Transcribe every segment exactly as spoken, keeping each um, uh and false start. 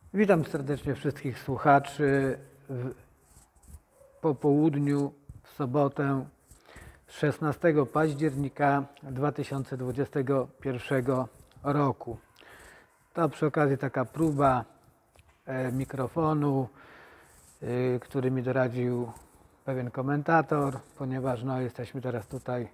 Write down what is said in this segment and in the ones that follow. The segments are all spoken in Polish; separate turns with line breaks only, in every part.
Witam serdecznie wszystkich słuchaczy w popołudniu w sobotę szesnastego października dwa tysiące dwudziestego pierwszego roku. To przy okazji taka próba e, mikrofonu, e, który mi doradził pewien komentator, ponieważ no, jesteśmy teraz tutaj,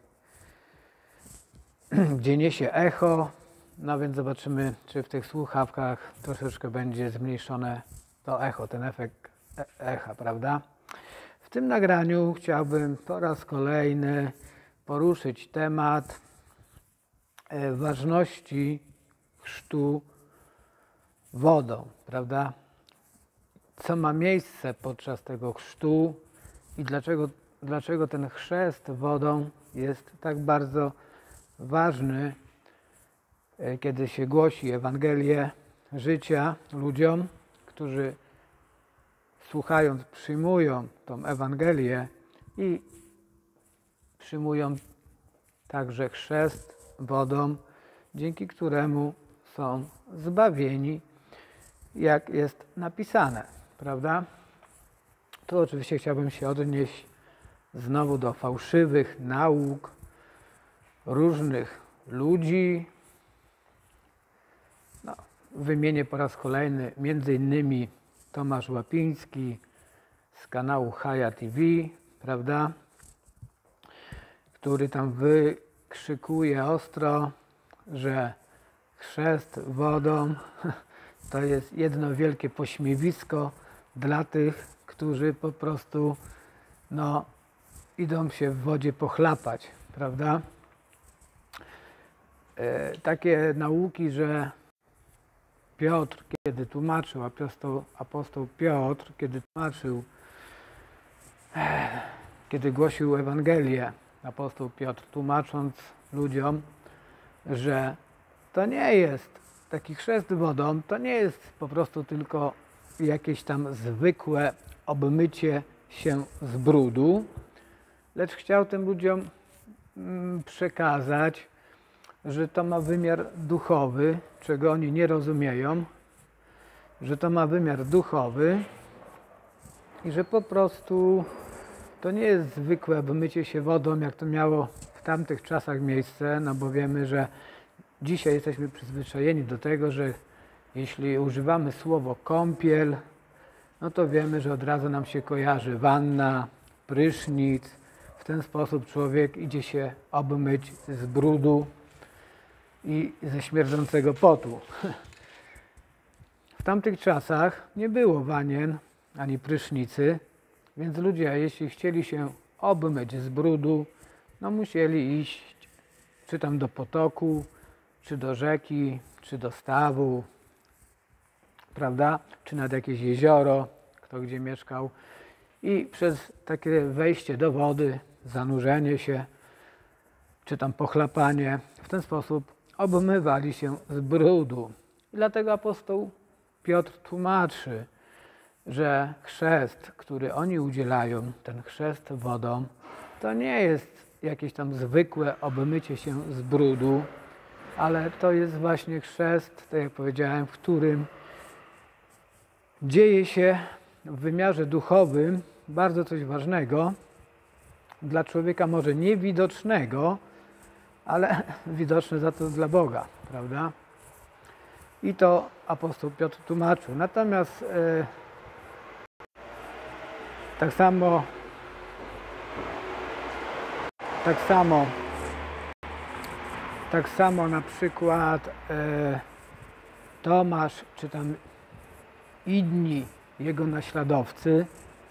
gdzie niesie echo. No więc zobaczymy, czy w tych słuchawkach troszeczkę będzie zmniejszone to echo, ten efekt echa, prawda? W tym nagraniu chciałbym po raz kolejny poruszyć temat ważności chrztu wodą, prawda? Co ma miejsce podczas tego chrztu i dlaczego, dlaczego ten chrzest wodą jest tak bardzo ważny, kiedy się głosi Ewangelię życia ludziom, którzy słuchając, przyjmują tą Ewangelię i przyjmują także chrzest wodą, dzięki któremu są zbawieni, jak jest napisane, prawda? Tu oczywiście chciałbym się odnieść znowu do fałszywych nauk różnych ludzi. No, wymienię po raz kolejny między innymi Tomasz Łapiński z kanału Haja T V, prawda, który tam wykrzykuje ostro, że chrzest wodą to jest jedno wielkie pośmiewisko dla tych, którzy po prostu no, idą się w wodzie pochlapać, prawda. E, takie nauki, że Piotr, kiedy tłumaczył, apostoł, apostoł Piotr, kiedy tłumaczył, kiedy głosił Ewangelię, apostoł Piotr, tłumacząc ludziom, że to nie jest taki chrzest wodą, to nie jest po prostu tylko jakieś tam zwykłe obmycie się z brudu, lecz chciał tym ludziom przekazać, że to ma wymiar duchowy, czego oni nie rozumieją, że to ma wymiar duchowy i że po prostu to nie jest zwykłe obmycie się wodą, jak to miało w tamtych czasach miejsce, no bo wiemy, że dzisiaj jesteśmy przyzwyczajeni do tego, że jeśli używamy słowo kąpiel, no to wiemy, że od razu nam się kojarzy wanna, prysznic. W ten sposób człowiek idzie się obmyć z brudu i ze śmierdzącego potu. W tamtych czasach nie było wanien ani prysznicy, więc ludzie, jeśli chcieli się obmyć z brudu, no musieli iść czy tam do potoku, czy do rzeki, czy do stawu, prawda, czy nad jakieś jezioro, kto gdzie mieszkał, i przez takie wejście do wody, zanurzenie się, czy tam pochlapanie, w ten sposób obmywali się z brudu. I dlatego apostoł Piotr tłumaczy, że chrzest, który oni udzielają, ten chrzest wodą, to nie jest jakieś tam zwykłe obmycie się z brudu, ale to jest właśnie chrzest, tak jak powiedziałem, w którym dzieje się w wymiarze duchowym bardzo coś ważnego, dla człowieka może niewidocznego, ale widoczne za to dla Boga, prawda? I to apostoł Piotr tłumaczył. Natomiast e, tak samo tak samo tak samo na przykład e, Tomasz, czy tam inni jego naśladowcy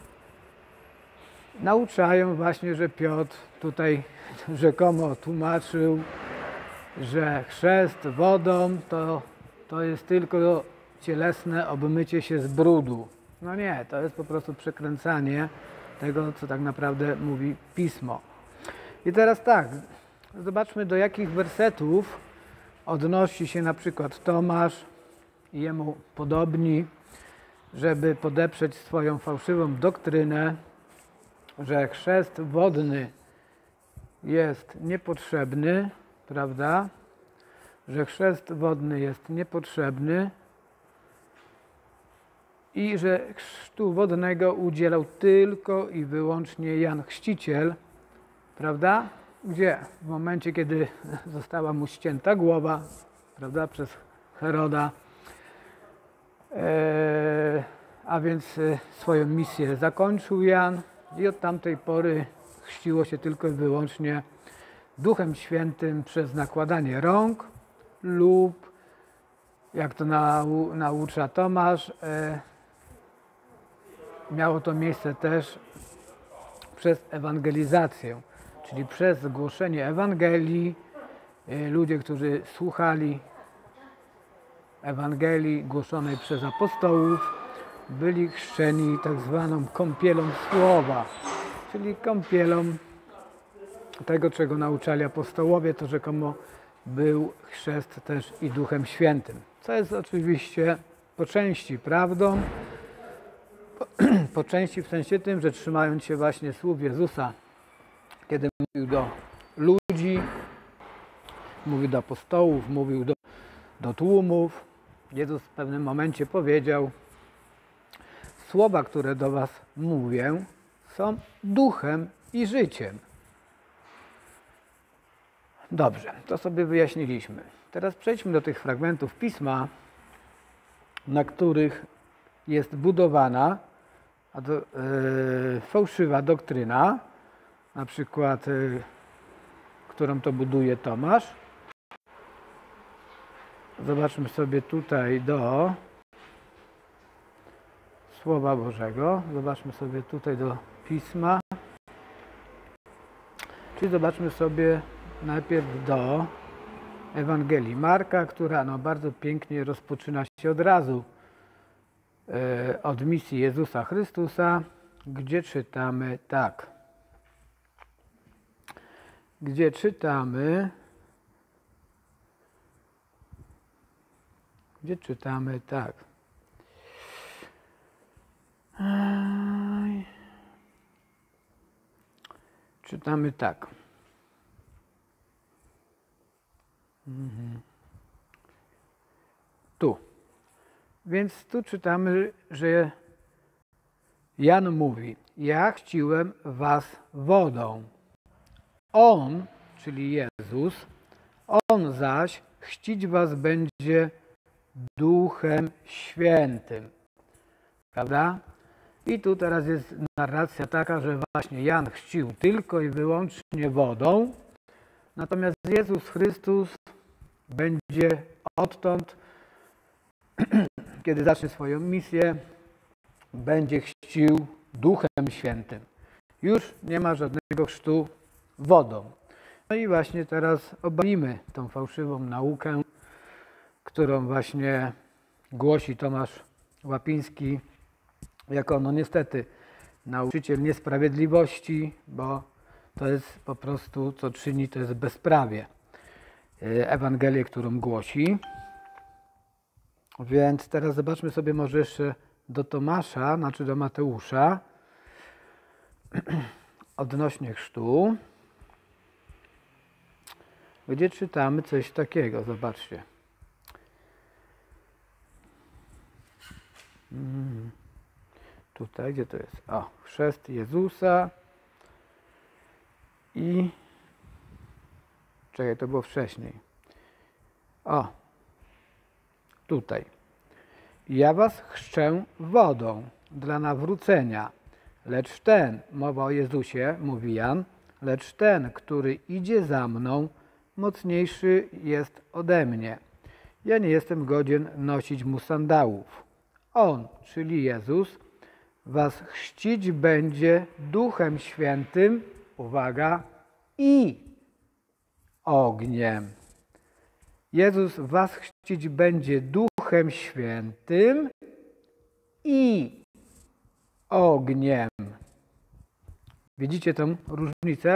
nauczają właśnie, że Piotr tutaj rzekomo tłumaczył, że chrzest wodą to, to jest tylko cielesne obmycie się z brudu. No nie, to jest po prostu przekręcanie tego, co tak naprawdę mówi Pismo. I teraz tak, zobaczmy, do jakich wersetów odnosi się na przykład Tomasz i jemu podobni, żeby podeprzeć swoją fałszywą doktrynę, że chrzest wodny jest niepotrzebny, prawda? Że chrzest wodny jest niepotrzebny i że chrztu wodnego udzielał tylko i wyłącznie Jan Chrzciciel, prawda? Gdzie w momencie, kiedy została mu ścięta głowa, prawda, przez Heroda, e, a więc e, swoją misję zakończył Jan i od tamtej pory chrzciło się tylko i wyłącznie Duchem Świętym przez nakładanie rąk lub, jak to nau, naucza Tomasz, e, miało to miejsce też przez ewangelizację, czyli przez głoszenie Ewangelii. E, ludzie, którzy słuchali Ewangelii głoszonej przez apostołów, byli chrzczeni tak zwaną kąpielą słowa, czyli kąpielą tego, czego nauczali apostołowie, to rzekomo był chrzest też i Duchem Świętym, co jest oczywiście po części prawdą, po, po części w sensie tym, że trzymając się właśnie słów Jezusa, kiedy mówił do ludzi, mówił do apostołów, mówił do, do tłumów, Jezus w pewnym momencie powiedział: słowa, które do was mówię, są duchem i życiem. Dobrze, to sobie wyjaśniliśmy. Teraz przejdźmy do tych fragmentów Pisma, na których jest budowana do, e, fałszywa doktryna, na przykład, e, którą to buduje Tomasz. Zobaczmy sobie tutaj do Słowa Bożego. Zobaczmy sobie tutaj do Pisma. Czyli zobaczmy sobie najpierw do Ewangelii Marka, która no bardzo pięknie rozpoczyna się od razu e, od misji Jezusa Chrystusa, gdzie czytamy tak. Gdzie czytamy Gdzie czytamy tak. Czytamy tak. Mhm. Tu. Więc tu czytamy, że Jan mówi: ja chrzciłem was wodą. On, czyli Jezus, on zaś chrzcić was będzie Duchem Świętym. Prawda? I tu teraz jest narracja taka, że właśnie Jan chrzcił tylko i wyłącznie wodą, natomiast Jezus Chrystus będzie odtąd, kiedy zacznie swoją misję, będzie chrzcił Duchem Świętym. Już nie ma żadnego chrztu wodą. No i właśnie teraz obalimy tą fałszywą naukę, którą właśnie głosi Tomasz Łapiński, jako no niestety nauczyciel niesprawiedliwości, bo to jest po prostu, co czyni, to jest bezprawie. Ewangelię, którą głosi. Więc teraz zobaczmy sobie może jeszcze do Tomasza, znaczy do Mateusza, odnośnie chrztu, gdzie czytamy coś takiego. Zobaczcie. Hmm. Tutaj, gdzie to jest? O, chrzest Jezusa i... Czekaj, to było wcześniej. O, tutaj. Ja was chrzczę wodą dla nawrócenia, lecz ten, mowa o Jezusie, mówi Jan, lecz ten, który idzie za mną, mocniejszy jest ode mnie. Ja nie jestem godzien nosić mu sandałów. On, czyli Jezus, was chrzcić będzie Duchem Świętym, uwaga, i ogniem. Jezus was chrzcić będzie Duchem Świętym i ogniem. Widzicie tę różnicę?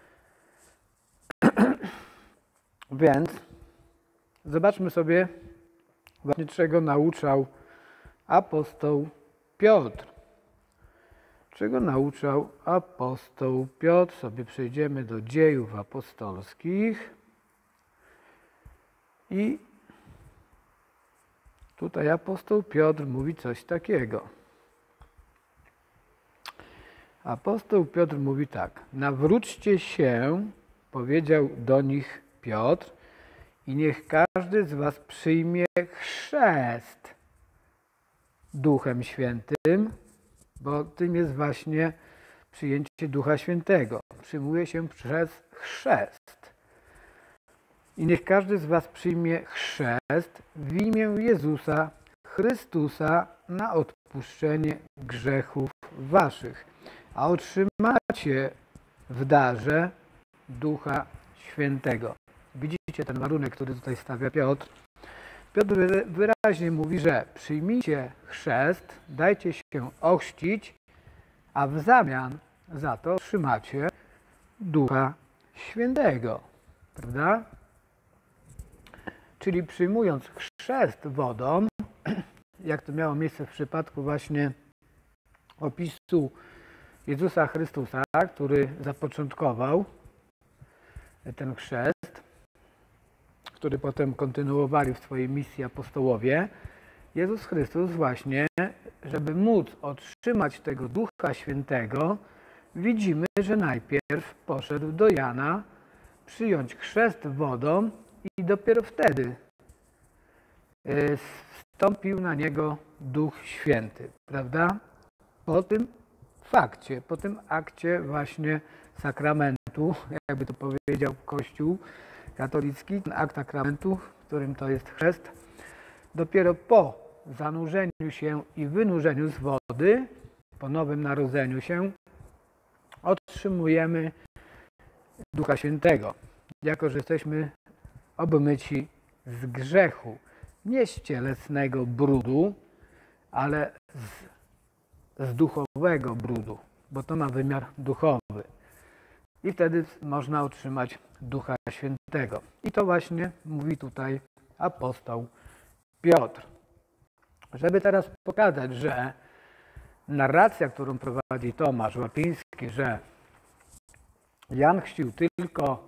Więc zobaczmy sobie właśnie, czego nauczał apostoł Piotr. Czego nauczał apostoł Piotr? Sobie przejdziemy do Dziejów Apostolskich i tutaj apostoł Piotr mówi coś takiego. Apostoł Piotr mówi tak. Nawróćcie się, powiedział do nich Piotr, i niech każdy z was przyjmie chrzest Duchem Świętym, bo tym jest właśnie przyjęcie Ducha Świętego. Przyjmuje się przez chrzest. I niech każdy z was przyjmie chrzest w imię Jezusa Chrystusa na odpuszczenie grzechów waszych, a otrzymacie w darze Ducha Świętego. Widzicie ten warunek, który tutaj stawia Piotr. Piotr wyraźnie mówi, że przyjmijcie chrzest, dajcie się ochrzcić, a w zamian za to otrzymacie Ducha Świętego. Prawda? Czyli przyjmując chrzest wodą, jak to miało miejsce w przypadku właśnie opisu Jezusa Chrystusa, który zapoczątkował ten chrzest, który potem kontynuowali w swojej misji apostołowie, Jezus Chrystus właśnie, żeby móc otrzymać tego Ducha Świętego, widzimy, że najpierw poszedł do Jana przyjąć chrzest wodą i dopiero wtedy wstąpił na niego Duch Święty, prawda? Po tym fakcie, po tym akcie właśnie sakramentu, jakby to powiedział Kościół katolicki, ten akt sakramentu, w którym to jest chrzest, dopiero po zanurzeniu się i wynurzeniu z wody, po nowym narodzeniu się, otrzymujemy Ducha Świętego, jako że jesteśmy obmyci z grzechu, nie z cielesnego brudu, ale z, z duchowego brudu, bo to ma wymiar duchowy. I wtedy można otrzymać Ducha Świętego. I to właśnie mówi tutaj apostoł Piotr. Żeby teraz pokazać, że narracja, którą prowadzi Tomasz Łapiński, że Jan chrzcił tylko,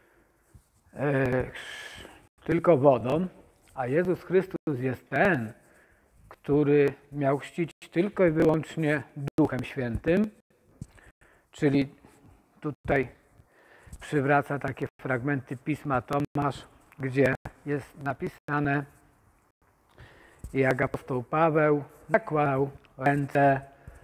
e, tylko wodą, a Jezus Chrystus jest ten, który miał chrzcić tylko i wyłącznie Duchem Świętym, czyli tutaj przywraca takie fragmenty Pisma Tomasz, gdzie jest napisane, jak apostoł Paweł nakładał ręce,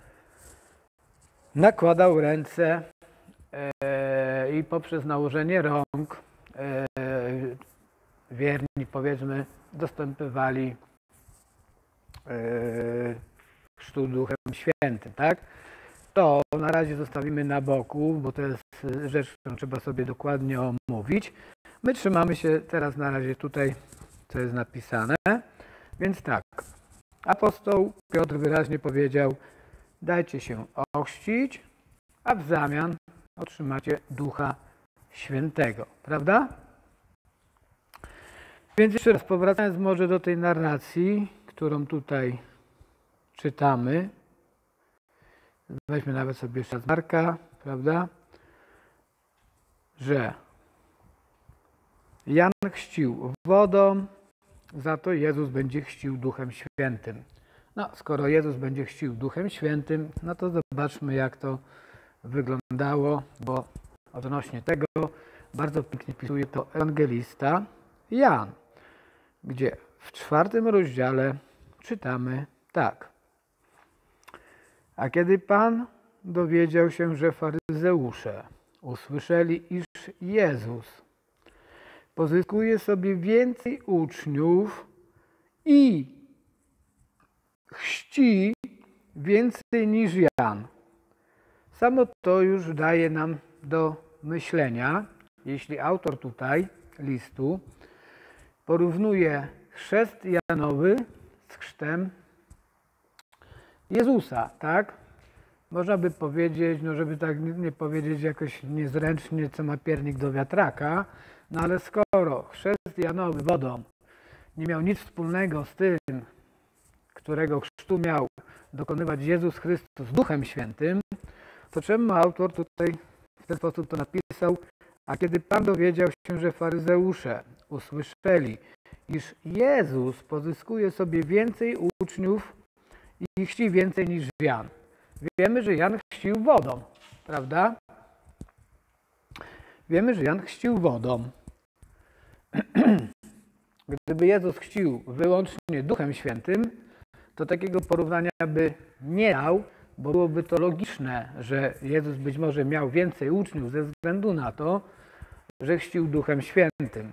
nakładał ręce e, i poprzez nałożenie rąk e, wierni, powiedzmy, dostępywali e, chrztu Duchem Świętym, tak? To na razie zostawimy na boku, bo to jest rzecz, którą trzeba sobie dokładnie omówić. My trzymamy się teraz na razie tutaj, co jest napisane. Więc tak, apostoł Piotr wyraźnie powiedział, dajcie się ochrzcić, a w zamian otrzymacie Ducha Świętego. Prawda? Więc jeszcze raz, powracając może do tej narracji, którą tutaj czytamy, weźmy nawet sobie jeszcze raz Marka, prawda, że Jan chrzcił wodą, za to Jezus będzie chrzcił Duchem Świętym. No, skoro Jezus będzie chrzcił Duchem Świętym, no to zobaczmy, jak to wyglądało, bo odnośnie tego bardzo pięknie pisuje to ewangelista Jan, gdzie w czwartym rozdziale czytamy tak. A kiedy Pan dowiedział się, że faryzeusze usłyszeli, iż Jezus pozyskuje sobie więcej uczniów i chrzci więcej niż Jan. Samo to już daje nam do myślenia, jeśli autor tutaj listu porównuje chrzest Janowy z chrztem Jezusa, tak? Można by powiedzieć, no żeby tak nie powiedzieć jakoś niezręcznie, co ma piernik do wiatraka, no ale skoro chrzest Janowy wodą nie miał nic wspólnego z tym, którego chrztu miał dokonywać Jezus Chrystus Duchem Świętym, to czemu autor tutaj w ten sposób to napisał? A kiedy Pan dowiedział się, że faryzeusze usłyszeli, iż Jezus pozyskuje sobie więcej uczniów i chrzci więcej niż Jan. Wiemy, że Jan chrzcił wodą, prawda? Wiemy, że Jan chrzcił wodą. Gdyby Jezus chrzcił wyłącznie Duchem Świętym, to takiego porównania by nie dał, bo byłoby to logiczne, że Jezus być może miał więcej uczniów ze względu na to, że chrzcił Duchem Świętym.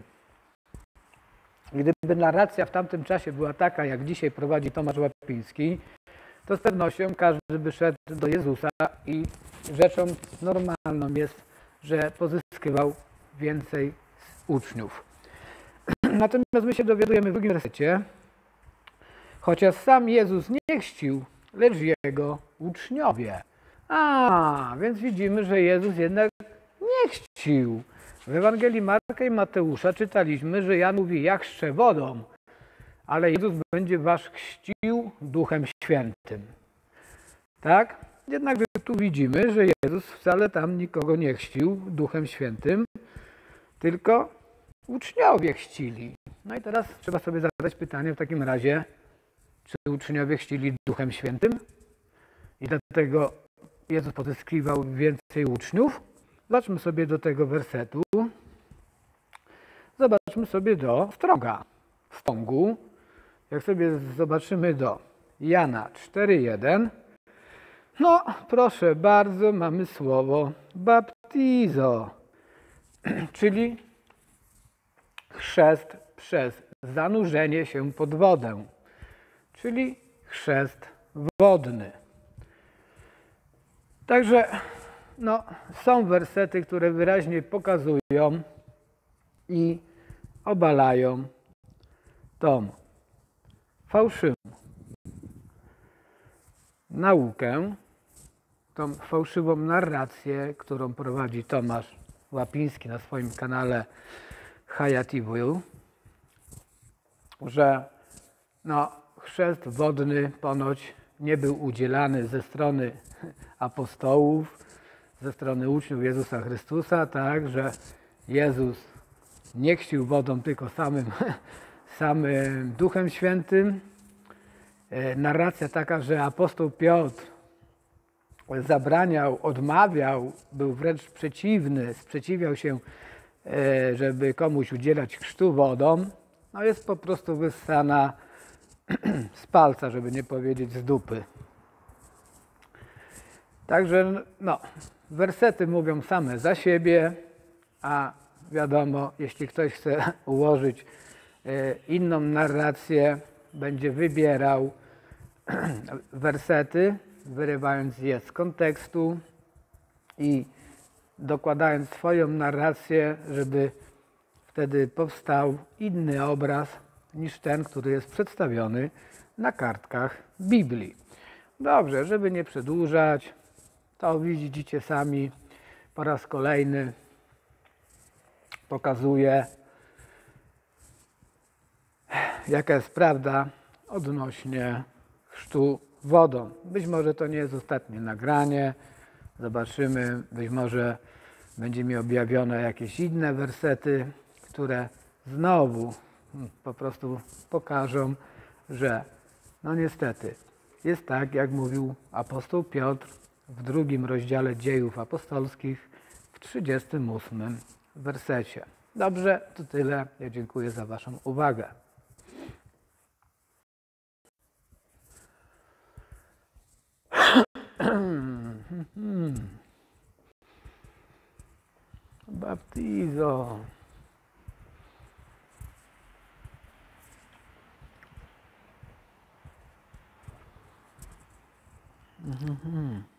Gdyby narracja w tamtym czasie była taka, jak dzisiaj prowadzi Tomasz Łapiński, to z pewnością każdy by szedł do Jezusa i rzeczą normalną jest, że pozyskiwał więcej uczniów. Natomiast my się dowiadujemy w drugim wersecie, chociaż sam Jezus nie chrzcił, lecz Jego uczniowie. A, więc widzimy, że Jezus jednak nie chrzcił. W Ewangelii Marka i Mateusza czytaliśmy, że Jan mówi, ja chrzczę wodą, ale Jezus będzie was chrzcił Duchem Świętym. Tak? Jednakże tu widzimy, że Jezus wcale tam nikogo nie chrzcił Duchem Świętym, tylko uczniowie chrzcili. No i teraz trzeba sobie zadać pytanie w takim razie, czy uczniowie chrzcili Duchem Świętym i dlatego Jezus pozyskiwał więcej uczniów? Zobaczmy sobie do tego wersetu. Zobaczmy sobie do Stronga. W Strongu, jak sobie zobaczymy do Jana cztery jeden, no proszę bardzo, mamy słowo baptizo, czyli chrzest przez zanurzenie się pod wodę, czyli chrzest wodny. Także no, są wersety, które wyraźnie pokazują i obalają tą fałszywą naukę, tą fałszywą narrację, którą prowadzi Tomasz Łapiński na swoim kanale Hayat T V, że no, chrzest wodny ponoć nie był udzielany ze strony apostołów, ze strony uczniów Jezusa Chrystusa, tak, że Jezus nie chrzcił wodą, tylko samym, samym Duchem Świętym. Narracja taka, że apostoł Piotr zabraniał, odmawiał, był wręcz przeciwny, sprzeciwiał się, żeby komuś udzielać chrztu wodą, no jest po prostu wyssana z palca, żeby nie powiedzieć z dupy. Także no, wersety mówią same za siebie, a wiadomo, jeśli ktoś chce ułożyć inną narrację, będzie wybierał wersety, wyrywając je z kontekstu i dokładając swoją narrację, żeby wtedy powstał inny obraz niż ten, który jest przedstawiony na kartkach Biblii. Dobrze, żeby nie przedłużać, to widzicie sami, po raz kolejny pokazuję, jaka jest prawda odnośnie chrztu wodą. Być może to nie jest ostatnie nagranie, zobaczymy, być może będzie mi objawione jakieś inne wersety, które znowu po prostu pokażą, że no niestety jest tak, jak mówił apostoł Piotr w drugim rozdziale Dziejów Apostolskich w trzydziestym ósmym wersecie. Dobrze, to tyle. Ja dziękuję za waszą uwagę. Baptizo. Mhm.